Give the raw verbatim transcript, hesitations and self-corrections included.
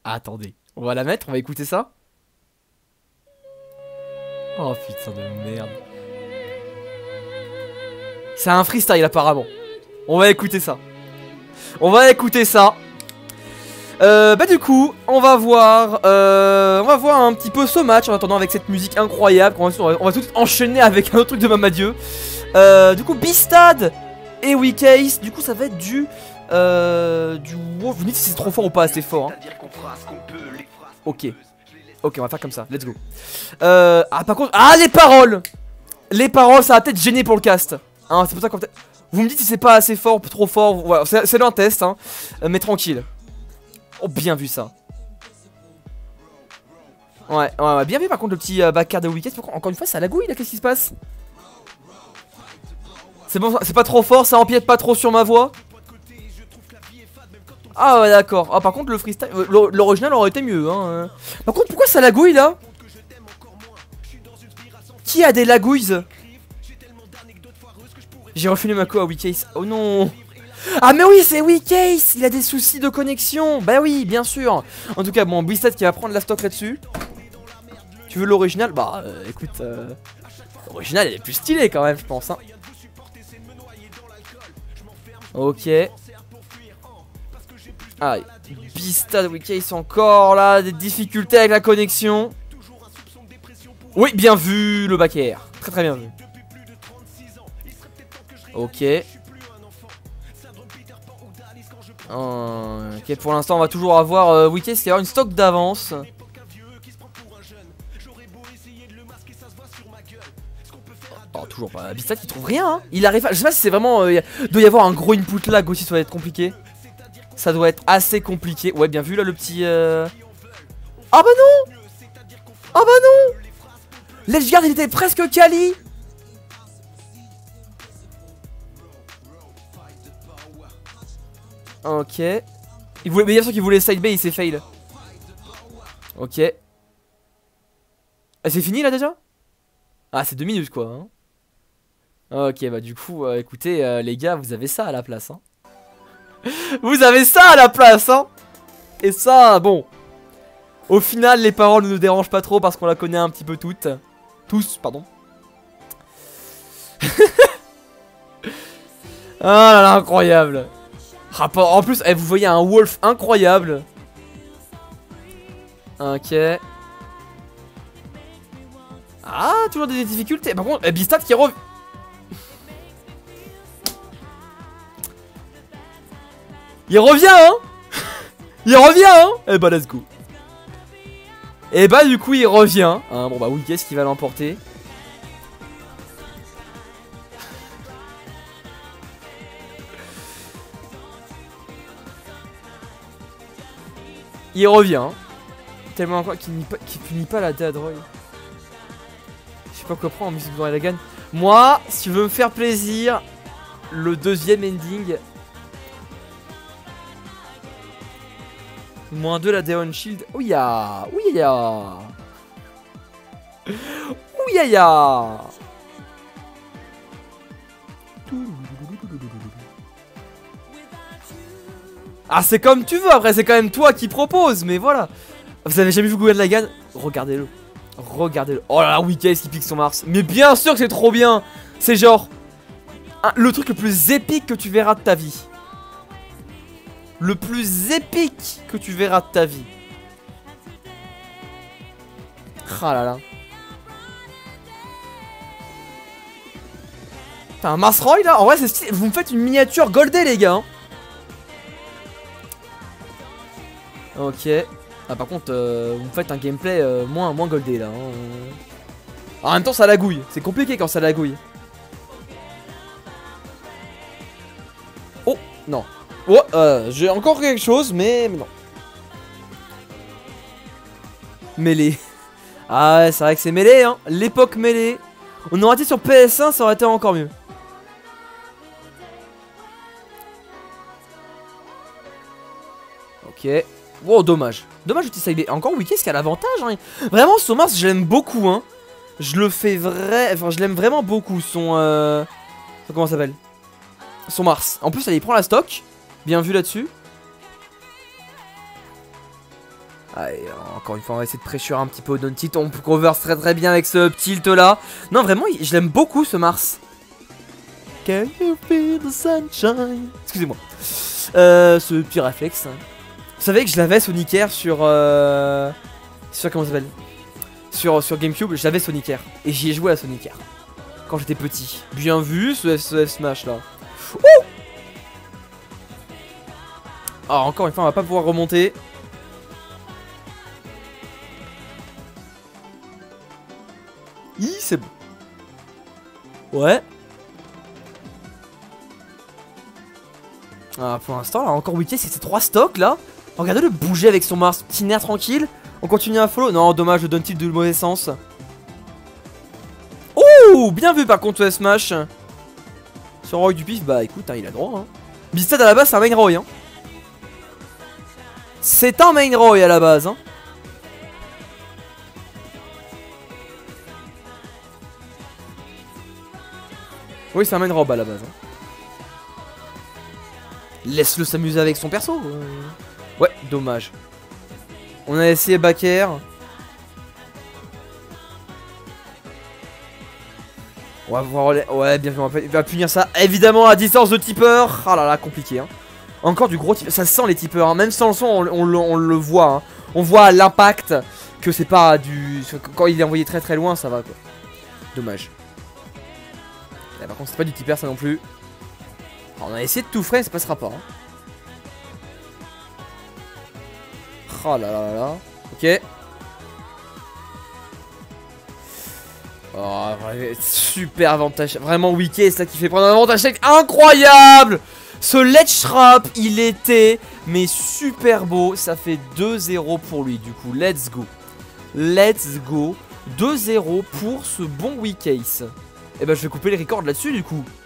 Attendez, on va la mettre, on va écouter ça. Oh putain de merde. C'est un freestyle apparemment. On va écouter ça. On va écouter ça. Euh, bah du coup, on va voir, euh, on va voir un petit peu ce match en attendant avec cette musique incroyable. On va, on va tout de suite enchaîner avec un autre truc de Mamadieu. Euh, du coup, Bistad et Weekase. Du coup, ça va être du, euh, du. Wow, vous me dites si c'est trop fort ou pas assez fort. Hein. Ok, ok, on va faire comme ça. Let's go. Euh, ah par contre, ah les paroles, les paroles, ça va peut-être gêner pour le cast. Hein, c'est pour ça qu'on peut-être. Vous me dites si c'est pas assez fort, trop fort. Voilà, c'est un test, hein. Euh, mais tranquille. Oh, bien vu ça. Ouais, ouais, ouais, bien vu par contre le petit euh, backer de Weekase. Encore une fois, ça lagouille là, qu'est-ce qui se passe? C'est bon, c'est pas trop fort, ça empiète pas trop sur ma voix. Ah ouais, d'accord. Ah, par contre, le freestyle, euh, l'original aurait été mieux. Hein. Par contre, pourquoi ça lagouille là? Qui a des lagouilles? J'ai refilé ma co à Weekase. Oh non. Ah mais oui, c'est Weekase. Il a des soucis de connexion. Bah oui, bien sûr. En tout cas, bon, Bistad qui va prendre la stock là-dessus. Tu veux l'original? Bah euh, écoute, euh, l'original est plus stylé quand même, je pense. Hein. Ok. Ah, Bistad, Weekase encore là, des difficultés avec la connexion. Oui, bien vu le back air. Très très bien vu. Ok. Euh, ok, pour l'instant on va toujours avoir euh, Weekase qui va avoir une stock d'avance. Oh, toujours pas. Bistad qui trouve rien. Hein. Il arrive à... Je sais pas si c'est vraiment. Euh, il doit y avoir un gros input lag aussi, ça doit être compliqué. Ça doit être assez compliqué. Ouais, bien vu là le petit. Euh... Ah bah non. Ah bah non. L'Edgeguard il était presque quali. Ok. Il voulait, mais bien sûr qu'il voulait side B, il s'est fail. Ok. Ah, c'est fini là déjà? Ah, c'est deux minutes quoi. Hein. Ok, bah du coup, euh, écoutez, euh, les gars, vous avez ça à la place. Hein. Vous avez ça à la place. Hein. Et ça, bon. Au final, les paroles ne nous dérangent pas trop parce qu'on la connaît un petit peu toutes. Tous, pardon. Ah là là, incroyable. En plus, eh, vous voyez un wolf incroyable. Ok. Ah, toujours des difficultés. Par contre, eh, Bistad qui revient. Il revient, hein. Il revient, hein. Eh bah, let's go. Et bah, du coup, il revient. Hein, bon, bah, oui, qu'est-ce qui va l'emporter? Il revient. Tellement quoi qu'il qu punit pas la Dead Roy. Je sais pas quoi prendre en musique dans la gagne. Moi, si tu veux me faire plaisir, le deuxième ending. moins deux la Deon Shield. Ouya. Ouya. Ouya. Ah, c'est comme tu veux, après c'est quand même toi qui propose, mais voilà. Vous avez jamais vu Gurren Lagann? Regardez-le. Regardez-le. Oh là là, Weekase qui pique son Mars. Mais bien sûr que c'est trop bien. C'est genre un, le truc le plus épique que tu verras de ta vie. Le plus épique que tu verras de ta vie. Ah là là. T'as un Mars Roy là? En vrai, c'est stylé. Vous me faites une miniature goldée, les gars. Hein. Ok. Ah, par contre, euh, vous me faites un gameplay euh, moins, moins goldé là. Hein. En même temps, ça lagouille. C'est compliqué quand ça lagouille. Oh, non. Oh, euh, j'ai encore quelque chose, mais, mais non. Mêlée. Ah ouais, c'est vrai que c'est mêlée, hein. L'époque mêlée. On aurait été sur P S un, ça aurait été encore mieux. Ok. Wow, dommage. Dommage, le petit side B. Encore Weekase qui a l'avantage. Hein. Vraiment, son Mars, je l'aime beaucoup. Hein. Je le fais vrai. Enfin, je l'aime vraiment beaucoup. Son. Euh... Comment ça s'appelle? Son Mars. En plus, elle il prend la stock. Bien vu là-dessus. Allez, encore une fois, on va essayer de pressure un petit peu au down tilt. On cover très très bien avec ce tilt là. Non, vraiment, je l'aime beaucoup ce Mars. Can you feel the sunshine? Excusez-moi. Euh, ce petit réflexe. Vous savez que je l'avais Sonic Air sur. Euh, sur comment ça s'appelle? Sur, sur GameCube, j'avais Sonic Air. Et j'y ai joué à Sonic Air. Quand j'étais petit. Bien vu ce, ce Smash là. Ouh! Ah, encore une fois, on va pas pouvoir remonter. Hi, c'est bon. Ouais. Ah, pour l'instant, là, encore Wicked, c'est ces trois stocks là. Regardez-le bouger avec son Mars, petit nerf tranquille. On continue à follow. Non, dommage, le down tilt de mauvais sens. Oh, bien vu par contre, Smash. Sur Roy du pif, bah écoute, hein, il a droit. Hein. Beastad à la base, c'est un main Roy. Hein. C'est un main Roy à la base. Hein. Oui, c'est un main rob à la base. Hein. Laisse-le s'amuser avec son perso. Ouais, dommage. On a essayé back air. On va voir. Ouais, bien vu. On va punir ça. Évidemment, à distance de tipeur. Ah là là, compliqué. Hein. Encore du gros tipeur. Ça sent les tipeurs. Hein. Même sans le son, on, on, on, on le voit. Hein. On voit l'impact. Que c'est pas du. Quand il est envoyé très très loin, ça va quoi. Dommage. Là, par contre, c'est pas du tipeur ça non plus. Alors, on a essayé de tout frais, ça passera pas. Hein. Oh là là là. Ok. Oh, super avantage. Vraiment Wicked, c'est ça qui fait prendre un avantage incroyable. Ce ledge trap, il était mais super beau. Ça fait deux zéro pour lui du coup. Let's go. Let's go. deux zéro pour ce bon Wicked. Et bah je vais couper les records là-dessus du coup.